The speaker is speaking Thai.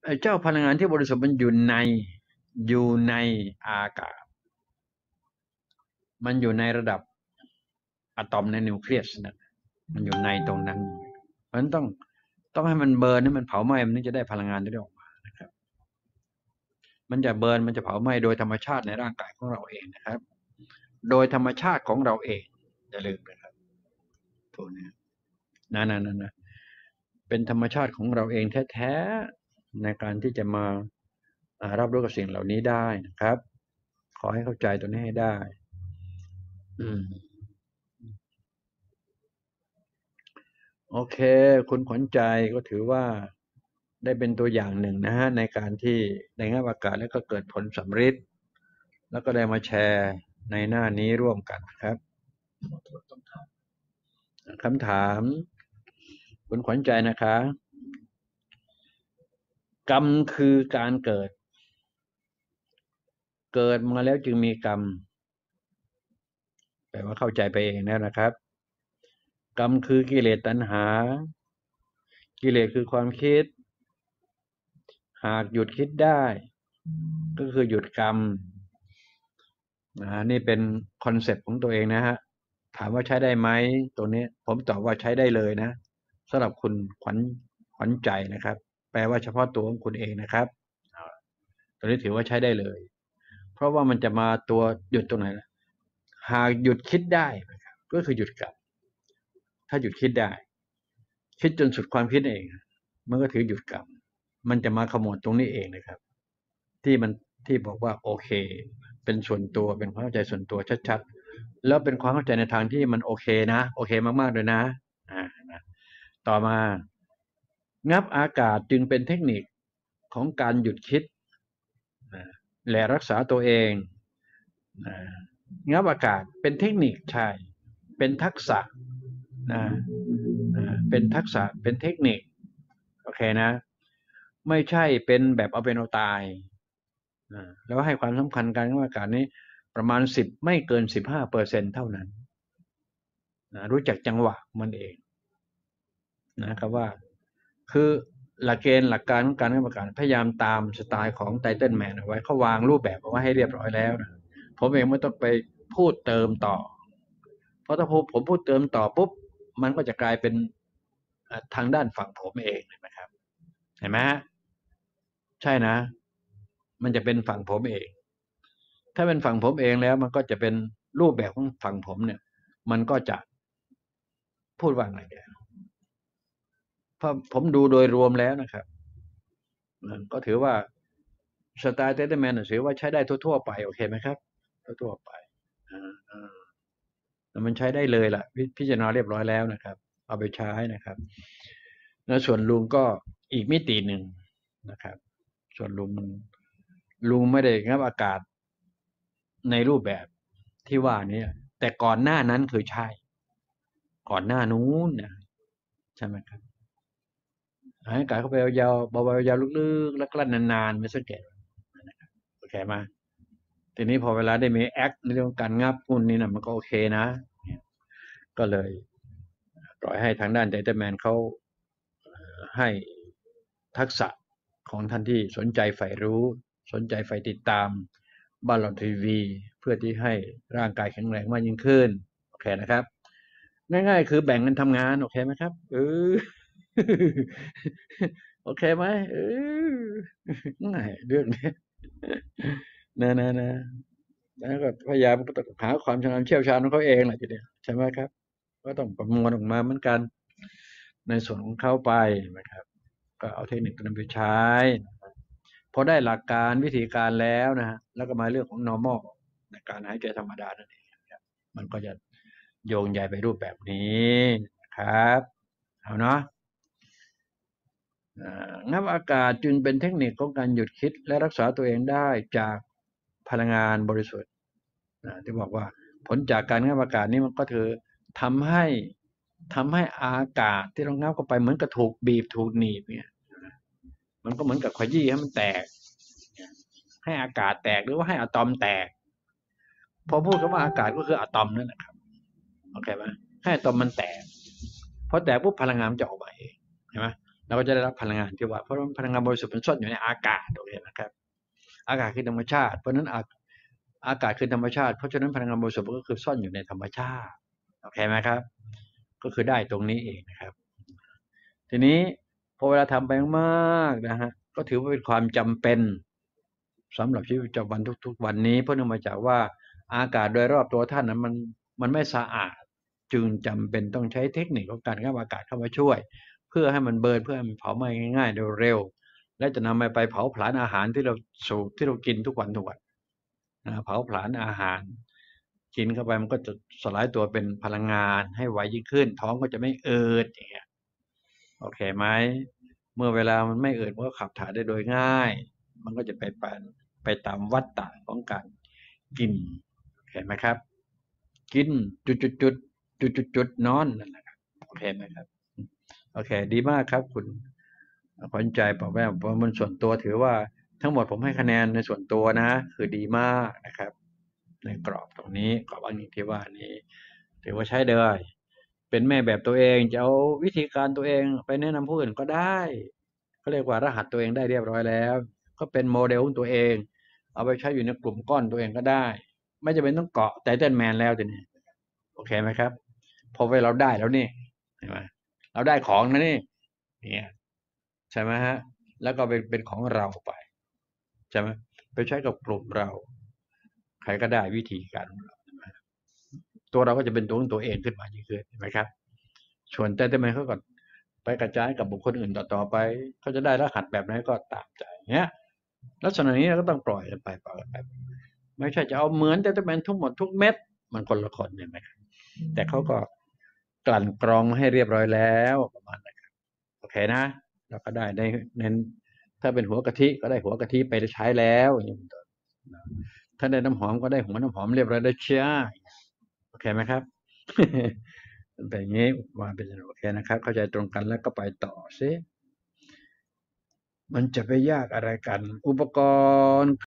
เจ้าพลังงานที่บริสุทธิ์มันอยู่ในอากาศมันอยู่ในระดับอะตอมในนิวเคลียสนะมันอยู่ในตรงนั้นเพราะฉะนั้นต้องให้มันเบิร์นให้มันเผาไหม้มันถึงจะได้พลังงานที่ได้ออกมานะครับมันจะเบิร์นมันจะเผาไหม้โดยธรรมชาติในร่างกายของเราเองนะครับโดยธรรมชาติของเราเองอย่าลืมนะครับตัวนี้นะเป็นธรรมชาติของเราเองแท้ๆในการที่จะมารับรู้กับสิ่งเหล่านี้ได้นะครับขอให้เข้าใจตัวนี้ให้ได้อืมโอเคคุณขวัญใจก็ถือว่าได้เป็นตัวอย่างหนึ่งนะฮะในการที่ได้งับอากาศแล้วก็เกิดผลสำฤทธิ์แล้วก็ได้มาแชร์ในหน้านี้ร่วมกันครับคำถามคุณขวัญใจนะคะกรรมคือการเกิดมาแล้วจึงมีกรรมแปลว่าเข้าใจไปเองนะครับกรรมคือกิเลสตัณหากิเลสคือความคิดหากหยุดคิดได้ก็คือหยุดกรรมนี่เป็นคอนเซปต์ของตัวเองนะฮะถามว่าใช้ได้ไหมตัวนี้ผมตอบว่าใช้ได้เลยนะสำหรับคุณขวัญใจนะครับแปลว่าเฉพาะตัวของคุณเองนะครับตัวนี้ถือว่าใช้ได้เลยเพราะว่ามันจะมาตัวหยุดตรงไหนนะหากหยุดคิดได้นะครับก็คือหยุดกรรมถ้าหยุดคิดได้คิดจนสุดความคิดเองมันก็ถือหยุดกรรมมันจะมาขมวดตรงนี้เองนะครับที่มันที่บอกว่าโอเคเป็นส่วนตัวเป็นความเข้าใจส่วนตัวชัดๆแล้วเป็นความเข้าใจในทางที่มันโอเคนะโอเคมากๆเลยนะนะต่อมางับอากาศจึงเป็นเทคนิคของการหยุดคิดและรักษาตัวเองงับอากาศเป็นเทคนิคใช่เป็นทักษะนะเป็นทักษะเป็นเทคนิคโอเคนะไม่ใช่เป็นแบบเอาเป็นเอาตายแล้วให้ความสำคัญการงับอากาศนี้ประมาณไม่เกิน15%เท่านั้นรู้จักจังหวะมันเองนะครับว่าคือหลักเกณฑ์หลักการของการงับอากาศพยายามตามสไตล์ของไตเติ้ลแมนเอาไว้เขาวางรูปแบบเอาไว้ให้เรียบร้อยแล้วนะผมเองไม่ต้องไปพูดเติมต่อเพราะถ้าผมพูดเติมต่อปุ๊บมันก็จะกลายเป็นทางด้านฝั่งผมเองนะครับเห็นไหมฮะใช่นะมันจะเป็นฝั่งผมเองถ้าเป็นฝั่งผมเองแล้วมันก็จะเป็นรูปแบบของฝั่งผมเนี่ยมันก็จะพูดว่าไงเนี่ยเพราะผมดูโดยรวมแล้วนะครับก็ถือว่าสไตล์เตเตอร์แมนถือว่าใช้ได้ทั่วๆไปโอเคไหมครับทั่วๆไปแต่มันใช้ได้เลยล่ะพิจารณาเรียบร้อยแล้วนะครับเอาไปใช้นะครับแล้วส่วนลุงก็อีกมิติหนึ่งนะครับส่วนลุงไม่ได้งับอากาศในรูปแบบที่ว่านี้แต่ก่อนหน้านั้นคือใช่ก่อนหน้านู้นนะใช่ไหมครับหายใจเข้าไปยาวๆเบาๆยาวลึกๆแล้วกลั้นนานๆไม่สังเกตโอเคไหมทีนี้พอเวลาได้มีแอคในเรื่องการงับพุ่นนี่นะมันก็โอเคนะก็เลยปล่อยให้ทางด้านไทเทอร์แมนเขาให้ทักษะของท่านที่สนใจใฝ่รู้สนใจใฝ่ติดตามบ้านเราทีวีเพื่อที่ให้ร่างกายแข็งแรงมากยิ่งขึ้นโอเคนะครับง่ายๆคือแบ่งกันทำงานโอเคไหมครับโอเคไหมง่ายเรื่องนี้นะแล้วก็พยายามหาความชำนาญเชี่ยวชาญของเขาเองแหละทีเดียวใช่ไหมครับก็ต้องประมวลออกมาเหมือนกันในส่วนของเขาไปนะครับก็เอาเทคนิคนั้นไปใช้พอได้หลักการวิธีการแล้วนะฮะแล้วก็มาเรื่องของ normal ในการหายใจธรรมดานั่นเองครับมันก็จะโยงใยไปรูปแบบนี้นะครับเอาเนาะงับอากาศจึงเป็นเทคนิคของการหยุดคิดและรักษาตัวเองได้จากพลังงานบริสุทธิ์ที่บอกว่าผลจากการงับอากาศนี้มันก็คือทำให้ทำให้อากาศที่เรางับเข้าไปเหมือนกับถูกบีบถูกหนีบเนี่ยมันก็เหมือนกับขยี้ให้มันแตกให้อากาศแตกหรือว่าให้อะตอมแตกพอพูดคำว่าอากาศก็คืออะตอมนั่นแหละครับโอเคไหมให้อะตอมมันแตกพอแตกปุ๊บพลังงานมันจะออกมาเองเห็นไหมเราก็จะได้รับพลังงานที่ว่าเพราะพลังงานบริสุทธิ์มันซ่อนอยู่ในอากาศโอเคนะครับอากาศคือธรรมชาติเพราะฉะนั้นอากาศคือธรรมชาติเพราะฉะนั้นพลังงานบริสุทธิ์ก็คือซ่อนอยู่ในธรรมชาติโอเคไหมครับก็คือได้ตรงนี้เองนะครับทีนี้พอเวลาทำไปมากๆนะฮะก็ถือว่าเป็นความจำเป็นสำหรับชีวิตประจำวันทุกๆวันนี้เพราะเนื่องมาจากว่าอากาศโดยรอบตัวท่านนั้นมันไม่สะอาดจึงจำเป็นต้องใช้เทคนิคของการเข้าอากาศเข้ามาช่วยเพื่อให้มันเบิร์นเพื่อให้มันเผาไหม้ง่ายๆเร็วๆและจะนำไปเผาผลาญอาหารที่เราสูบที่เรากินทุกวันนะเผาผลาญอาหารกินเข้าไปมันก็จะสลายตัวเป็นพลังงานให้ไวยิ่งขึ้นท้องก็จะไม่อืดอย่างเงี้ยโอเคไหมเมื่อเวลามันไม่อืดมันก็ขับถ่ายได้โดยง่ายมันก็จะไปตามวัฏฏะของการกินโอเคไหมครับกินจุดจุดจุดจุดจุดจุดนอนนั่นแหละครับโอเคไหมครับโอเคดีมากครับคุณขวัญใจบอกว่ามันส่วนตัวถือว่าทั้งหมดผมให้คะแนนในส่วนตัวนะคือดีมากนะครับ ในกรอบตรงนี้กรอบอ้างอิงที่ว่านี้ถือว่าใช้ได้เป็นแม่แบบตัวเองจะเอาวิธีการตัวเองไปแนะนำผู้อื่นก็ได้เขาเรียกว่ารหัสตัวเองได้เรียบร้อยแล้วก็เป็นโมเดลของตัวเองเอาไปใช้อยู่ในกลุ่มก้อนตัวเองก็ได้ไม่จำเป็นต้องเกาะไททันแมนแล้วทีนี้โอเคไหมครับพอไปเราได้แล้วนี่ใช่ไหมเราได้ของนะนี่เนี่ยใช่ไหมฮะแล้วก็เป็นของเราไปใช่ไหมไปใช้กับกลุ่มเราใครก็ได้วิธีการของเรา ตัวเราก็จะเป็นตัวของตัวเองขึ้นมายิ่งขึ้นเห็นไหมครับส่วนแต่ทำไมเขาก็ไปกระจายกับบุคคลอื่นต่อไปเขาจะได้รหัสแบบไหนก็ตามใจเนี้ยลักษณะนี้เราก็ต้องปล่อยกันไปปล่อยกันไปไม่ใช่จะเอาเหมือนแต่จะเป็นทุกหมดทุกเม็ดมันคนละคนเห็นไหมครับแต่เขาก็กลั่นกรองให้เรียบร้อยแล้วประมาณนั้นครับโอเคนะเราก็ได้ในเน้นถ้าเป็นหัวกะทิก็ได้หัวกะทิไปใช้แล้วอย่างนี้เป็นต้นถ้าได้น้ำหอมก็ได้หัวน้ำหอมเรียบร้อยแล้วเชียโอเคไหมครับ มันเป็นอย่างนี้ว่าเป็นโอเคนะครับเข้าใจตรงกันแล้วก็ไปต่อซิมันจะไปยากอะไรกันอุปกรณ์